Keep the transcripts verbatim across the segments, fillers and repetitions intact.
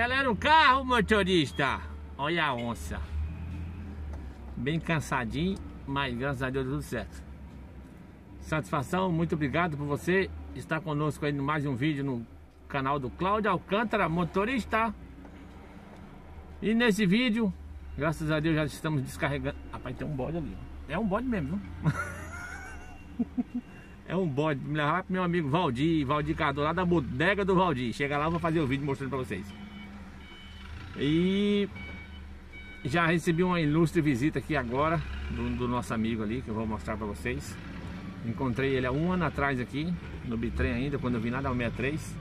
Acelera o carro, motorista. Olha a onça. Bem cansadinho, mas graças a Deus deu tudo certo. Satisfação, muito obrigado por você estar conosco aí em mais um vídeo no canal do Cláudio Alcântara, motorista. E nesse vídeo, graças a Deus já estamos descarregando. Rapaz, tem um bode ali. É um bode mesmo, não? É um bode. Me levar pro meu amigo Valdir, Valdir Cardoso, lá da bodega do Valdir. Chega lá, eu vou fazer o vídeo mostrando pra vocês. E já recebi uma ilustre visita aqui agora do, do nosso amigo ali, que eu vou mostrar pra vocês. Encontrei ele há um ano atrás aqui, no bitrem ainda, quando eu vim lá da sessenta e três.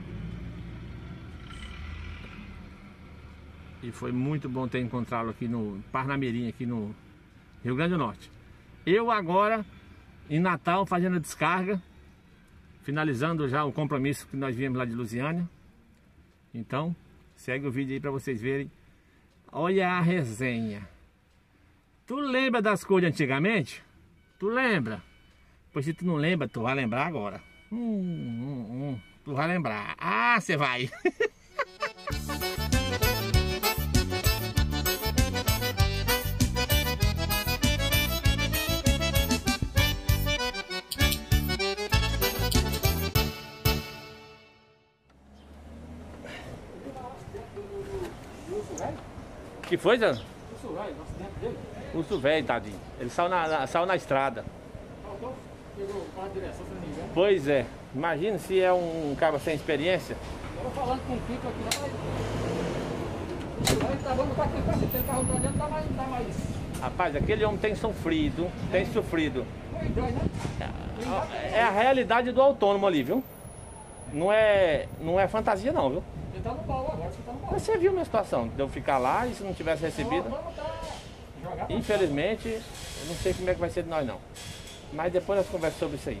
E foi muito bom ter encontrado aqui no Parnamirim, aqui no Rio Grande do Norte. Eu agora, em Natal, fazendo a descarga, finalizando já o compromisso que nós viemos lá de Lusiânia. Então, segue o vídeo aí pra vocês verem. Olha a resenha. Tu lembra das cores de antigamente? Tu lembra? Pois se tu não lembra, tu vai lembrar agora. Hum, hum, hum. Tu vai lembrar. Ah, você vai. Que foi, Zé? Urso velho, o acidente dele. Urso velho, tadinho. Ele saiu na, na, saiu na estrada. Faltou? Pegou o carro de direção, se não me engano. Pois é. Imagina se é um cara sem experiência. Eu tô falando com o Kiko aqui, não vai. Ele tá bom, tá aqui, tá tem carro pra dentro, não dá mais, não dá mais. Rapaz, aquele homem tem sofrido, tem sofrido. É a realidade do autônomo ali, viu? Não é, não é fantasia não, viu? Ele tá no baú agora, você tá no baú. Mas você viu a minha situação, de eu ficar lá e se não tivesse recebido. Infelizmente, eu não sei como é que vai ser de nós não. Mas depois nós conversamos sobre isso aí.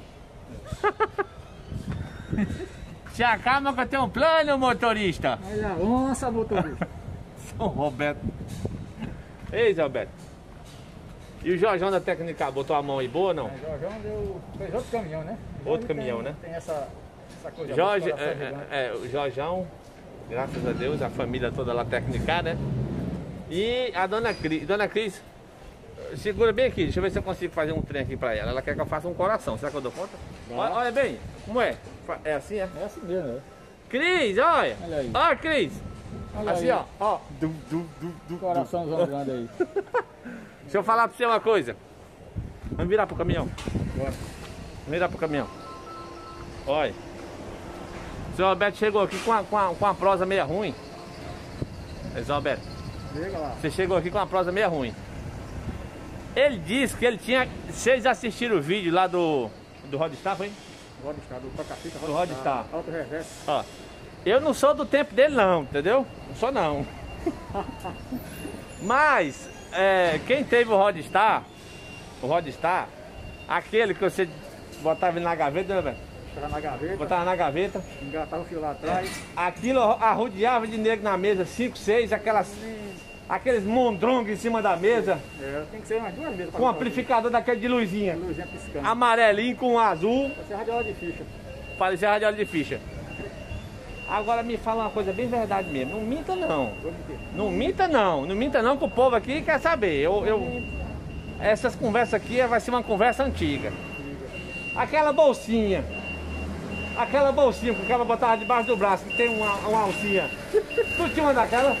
Se acalma que eu tenho um plano, motorista. Olha a onça, motorista. São Roberto. Ei, Zé Roberto. E o Jorjão da técnica botou a mão aí boa ou não? É, o Jorjão deu, fez outro caminhão, né? Outro caminhão, tem, né? Tem essa, essa coisa. Jorge, é, é, é, o Jorjão, graças a Deus, a família toda lá técnica, né? E a dona Cris, dona Cris, segura bem aqui, deixa eu ver se eu consigo fazer um trem aqui pra ela. Ela quer que eu faça um coração, será que eu dou conta? Olha, olha bem, como é? É assim, é? É assim mesmo, né? Cris, olha! Olha aí. Olha, Cris! Olha Assim, aí. ó, ó. Du, du, du, du, Coraçãozão grande aí. Deixa eu falar pra você uma coisa. Vamos virar pro caminhão. Bora. Vamos virar pro caminhão. Olha. O seu Roberto chegou aqui com a, com a, com a prosa meia ruim. Zé Roberto, Chega lá. você chegou aqui com uma prosa meia ruim. Ele disse que ele tinha... Vocês assistiram o vídeo lá do... Do Rodstar, foi? Rodstar, do toca-fita, Do Rodstar. Auto reverso. Ó. Eu não sou do tempo dele não, entendeu? Não sou não. Mas... É, quem teve o Rodstar, o Rodstar, aquele que você botava ele na gaveta, né, velho? Botava na gaveta. Botava na gaveta. Engatava o fio lá atrás. Aquilo arrodeava de negro na mesa, cinco, seis, aquelas, aqueles mondrongos em cima da mesa. É, tem que ser umas duas mesas. Com um amplificador daquele de luzinha. Luzinha piscando. Amarelinho com azul. Parecia radiola de ficha. Parecia radiola de ficha. Agora me fala uma coisa bem verdade mesmo, não minta não. Não minta não, não minta não que o povo aqui quer saber. Eu, eu, essas conversas aqui vai ser uma conversa antiga. Aquela bolsinha, aquela bolsinha que o cara botava debaixo do braço, que tem uma, uma alcinha. Tu tinha uma daquela?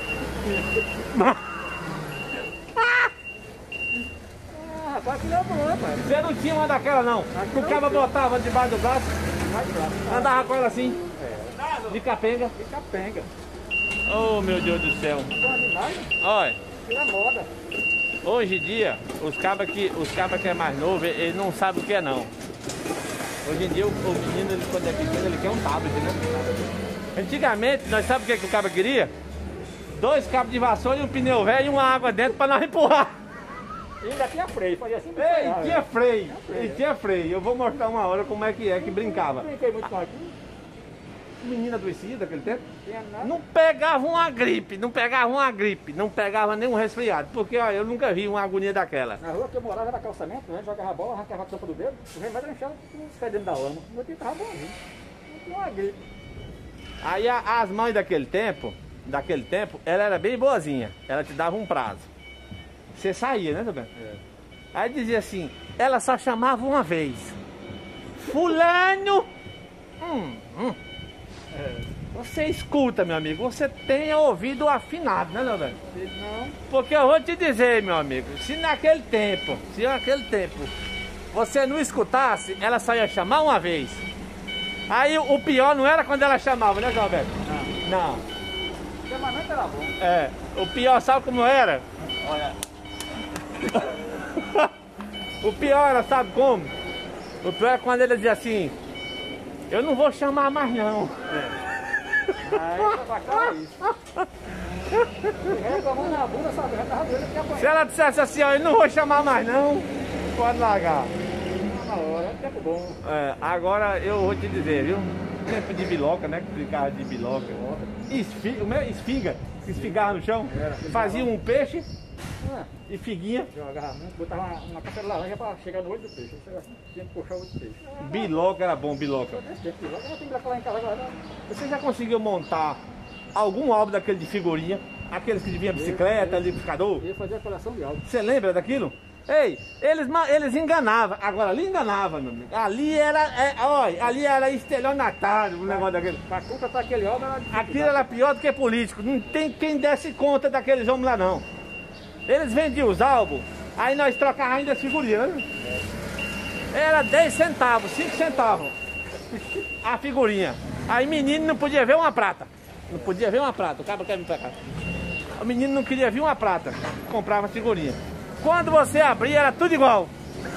Ah, rapaz, que não é bom, rapaz. Você não tinha uma daquela não? Que o cara botava debaixo do braço, andava com ela assim. De capenga. De capenga. Oh, meu Deus do céu. Bom demais, né? Olha, Tira a moda. hoje em dia, os cabas que, os cabas que é mais novo, eles não sabem o que é não. Hoje em dia, o, o menino, ele, quando é pequeno, ele quer um tablet, né? Antigamente, nós sabemos o que, é que o caba queria? Dois cabos de vassoura e um pneu velho e uma água dentro para nós empurrar. E ainda tinha freio, fazia assim. Ei, tinha freio, freio. e tinha freio. Eu vou mostrar uma hora como é que é que brincava. Eu brinquei muito com aquilo. Menina adoecida daquele tempo, Tinha nada. não pegava uma gripe, não pegava uma gripe, não pegava nenhum resfriado, porque ó, eu nunca vi uma agonia daquela. Na rua que eu morava era calçamento, né? Jogava bola, arrancava a tampa do dedo, o remédio enchava os pés dentro da lama. O meu tempo tava bonzinho. Não tinha uma gripe. Aí a- as mães daquele tempo, daquele tempo, ela era bem boazinha. Ela te dava um prazo. Você saía, né, Roberto? É. Aí dizia assim, ela só chamava uma vez. Fulano! Hum, hum. É. Você escuta, meu amigo, você tem ouvido afinado, né, Roberto? Não. Porque eu vou te dizer, meu amigo, se naquele tempo, se naquele tempo você não escutasse, ela só ia chamar uma vez. Aí o pior não era quando ela chamava, né, Roberto? Não. Não. O chamamento era bom. É, o pior sabe como era? Olha. O pior era, sabe como? O pior é quando ele dizia assim, eu não vou chamar mais não. É. Aí pra cá é isso. Reclamando na bunda, sabe? Já tava doendo que apanhar. Se ela dissesse assim, ó, eu não vou chamar mais não, pode largar. Na hora, é tempo bom. É, agora eu vou te dizer, viu? Tempo de biloca, né? Que ficava de biloca. Esfiga, como é? Esfiga, que esfigava no chão. Fazia um peixe É. e figuinha. Jogava muito, botava uma, uma casca de laranja pra chegar no olho do peixe. Você tinha que puxar o olho do peixe. Biloca era bom, biloca. Desse tempo, logo eu tenho que lá em casa agora. Você já conseguiu montar algum álbum daquele de figurinha? Aqueles que vinha bicicleta, liquidificador? Eu ia fazer a coleção de álbum. Você lembra daquilo? Ei, eles, ma- eles enganavam. Agora ali enganava, meu amigo. Ali era, é, olha, ali era estelionatário o negócio daquele. Pra completar aquele álbum era difícil. Aquilo era pior do que político. Não tem quem desse conta daqueles homens lá, não. Eles vendiam os álbuns, aí nós trocávamos ainda as figurinhas, né? Era dez centavos, cinco centavos a figurinha. Aí menino não podia ver uma prata. Não podia ver uma prata. O cara quer vir pra cá. O menino não queria ver uma prata. Comprava figurinha. Quando você abria, era tudo igual.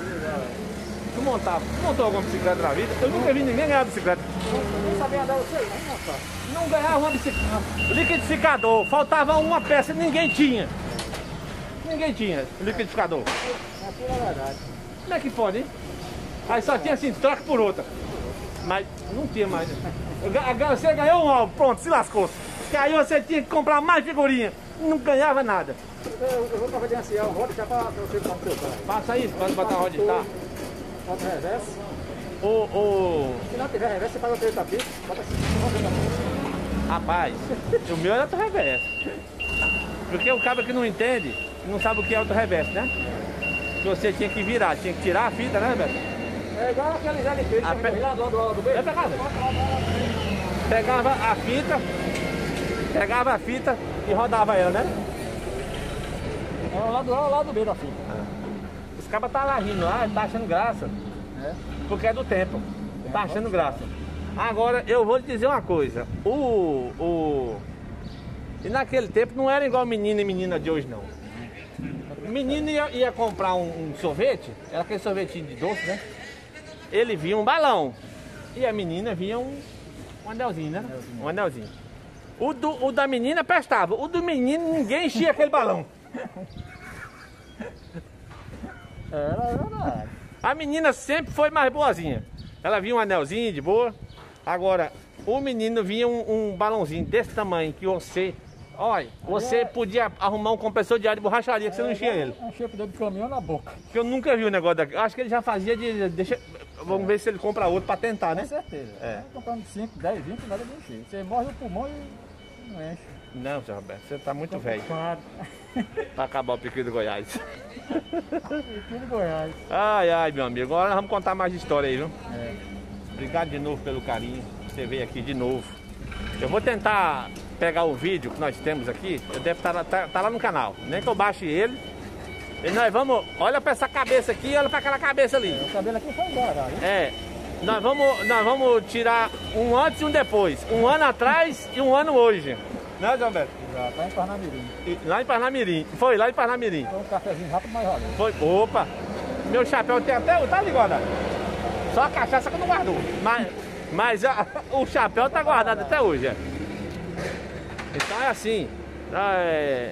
Tu montava. Tu montou alguma bicicleta na vida? Eu nunca vi ninguém ganhar bicicleta. Eu não sabia andar você, não, rapaz. Não ganhava uma bicicleta. Liquidificador. Faltava uma peça, ninguém tinha. Ninguém tinha liquidificador. Aquilo é verdade. Como é que pode, hein? Aí só tinha assim, troca por outra. Mas não tinha mais. Você ganhou um álbum, pronto, se lascou. Que aí você tinha que comprar mais figurinha. Não ganhava nada. Eu, eu vou providenciar um roda já pra, pra você comprar o seu carro. Faça isso, pode botar a roda de estar. Bota o reverso. O, o... Se não tiver reverso, você faz o teu tapete. Bota assim, roda da frente. Rapaz, o meu era outro reverso. Porque o cara que não entende, não sabe o que é outro reverso, né? Que você tinha que virar, tinha que tirar a fita, né, Roberto? É igual aquele Zé de Peixe, A que pe- vem lá do lado do, do, do beijo. É pra casa. Pegava a fita, pegava a fita e rodava ela, né? É lá do lado, lá do meio da fita. Os cabas tá lá rindo lá, tá achando graça. É. Porque é do tempo. Tá achando graça. Agora, eu vou lhe dizer uma coisa. O... o... E naquele tempo não era igual menino e menina de hoje, não. O menino ia, ia comprar um, um sorvete, era aquele sorvetinho de doce, né? Ele via um balão. E a menina via um, um anelzinho, né? Um anelzinho. O, do, o da menina prestava. O do menino, ninguém enchia aquele balão. Era verdade. A menina sempre foi mais boazinha. Ela via um anelzinho de boa. Agora, o menino vinha um, um balãozinho desse tamanho que você... Olha, você podia arrumar um compressor de ar de borracharia que você não enchia ele. Enchia o dedo de caminhão na boca. Porque eu nunca vi o negócio daqui. Acho que ele já fazia de... Deixa, vamos ver se ele compra outro pra tentar, né? Com certeza. É. Comprando cinco, dez, vinte, nada de encher. Você morre o pulmão e não enche. Não, seu Roberto, você tá muito velho Claro. pra acabar o piqui do Goiás. Aqui de Goiás. Ai, ai, meu amigo. Agora nós vamos contar mais história aí, viu? É. Obrigado de novo pelo carinho. Você veio aqui de novo. Eu vou tentar pegar o vídeo que nós temos aqui. Eu deve estar lá, tá, tá lá no canal. Nem que eu baixe ele. E nós vamos... Olha pra essa cabeça aqui, olha pra aquela cabeça ali. O cabelo aqui foi embora, hein? É. Nós vamos, nós vamos tirar um antes e um depois. Um ano atrás e um ano hoje. Né, João Beto? Já tá em Parnamirim. E lá em Parnamirim. Foi lá em Parnamirim. Foi um cafezinho rápido, mas valeu. Foi. Opa! Meu chapéu tem até... Tá ali guardado. Só a cachaça que eu não guardou. Mas, mas a- o chapéu tá guardado até hoje. É. Então é assim. É,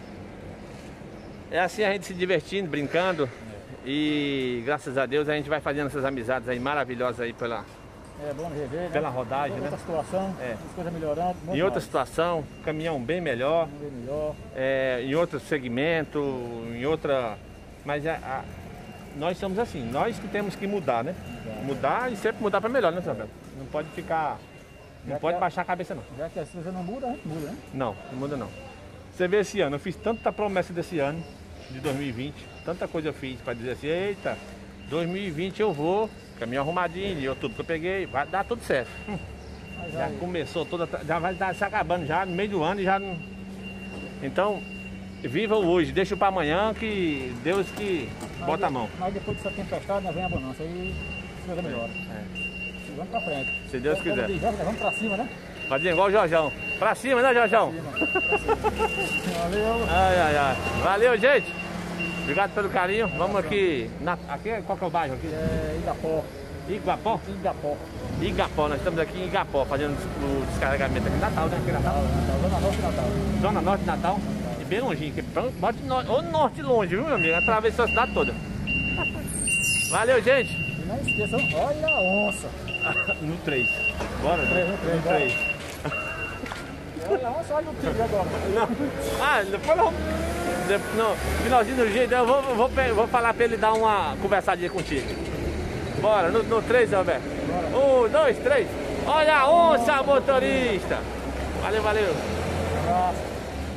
é assim a gente se divertindo, brincando. E graças a Deus a gente vai fazendo essas amizades aí maravilhosas aí pela, É bom rever, né? pela rodagem, Outra né? situação, É. as coisas melhorando. muito Em outra mais. situação, caminhão bem melhor, Vamos ver melhor. é, em outro segmento, em outra... Mas a, a- nós somos assim, nós que temos que mudar, né? Mudar e sempre mudar para melhor, né, Isabel? Não pode ficar Não Já pode que- baixar a cabeça não. Já que a coisa não muda, a gente muda, né? Não, não muda não. Você vê esse ano, eu fiz tanta promessa desse ano, de dois mil e vinte, tanta coisa eu fiz para dizer assim, eita, dois mil e vinte eu vou, caminho arrumadinho, de outubro que eu peguei, vai dar tudo certo. Mas Já aí, começou toda, já vai estar se acabando já no meio do ano e já não... Então, viva o hoje, deixa para amanhã que Deus que bota a mão. Mas depois dessa tempestade, nós vem a bonança, aí a coisa melhora. É. E vamos pra frente. Se Deus Como quiser. diz, Vamos vamos pra cima, né? Fazer igual o Jorjão. Pra cima, né, Jorjão? Valeu. Ai, ai, ai. Valeu, gente. Obrigado pelo carinho. Vamos aqui. Na, aqui qual que é o bairro aqui? É Igapó. Igapó? Igapó. Igapó, nós estamos aqui em Igapó, fazendo o descarregamento aqui em Natal, né? Aqui em Natal. Natal, Zona Norte de Natal. Zona Norte de Natal. E bem longinho, aqui. Norte, norte, ou norte longe, viu, meu amigo? Atravessou a cidade toda. Valeu, gente. E não esqueçam, olha a onça. No três. Bora, né? No três, No bora. três. Olha a onça, olha o tigre agora. Não. Ah, depois não. De- No finalzinho do jeito, eu vou, vou, pe- vou falar pra ele dar uma conversadinha contigo. Bora, no, no três, Alberto. Um, dois, três. Olha a onça, motorista. Valeu, valeu. Nossa.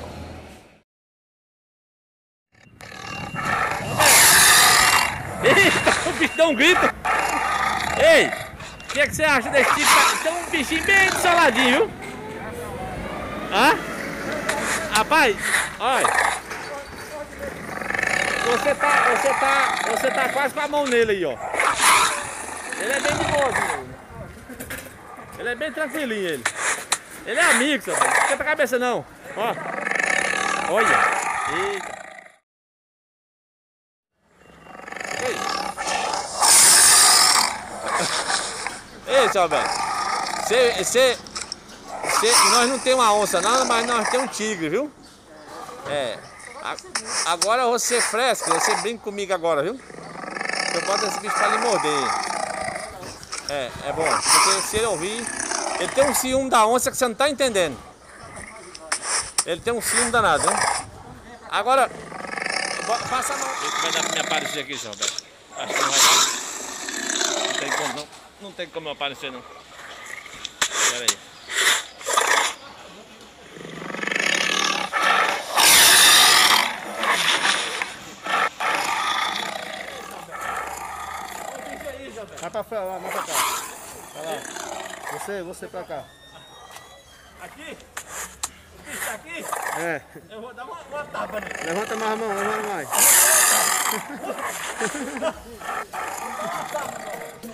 Eita, o bicho deu um grito. Ei, o que, é que você acha desse tipo? Tem um bichinho bem desoladinho, viu? Hã? Rapaz, olha. Você tá, você tá, você tá quase com a mão nele aí, ó. Ele é bem de boa, assim, ele é bem tranquilinho, ele. Ele é amigo, seu pai. Não esquenta a cabeça, não. Ó. Olha. Eita. Ei, seu Alberto, cê, cê, cê, nós não temos uma onça não, mas nós temos um tigre, viu? É, a, agora você fresca, você brinca comigo agora, viu? Eu boto esse bicho pra lhe morder. É, é bom, porque se ele ouvir, ele tem um ciúme da onça que você não tá entendendo. Ele tem um ciúme danado, viu? Agora, bo- passa a mão. Ele vai dar pra me aparecer aqui, seu Alberto. Acho que não vai dar. Não tem como não. Não tem como eu aparecer não. Pera aí. Vai pra frente, lá, vai pra cá. Vai lá. Você, você pra cá. Aqui? O bicho tá aqui? É. Eu vou dar uma, uma tapa nele. Levanta mais a mão, levanta mais.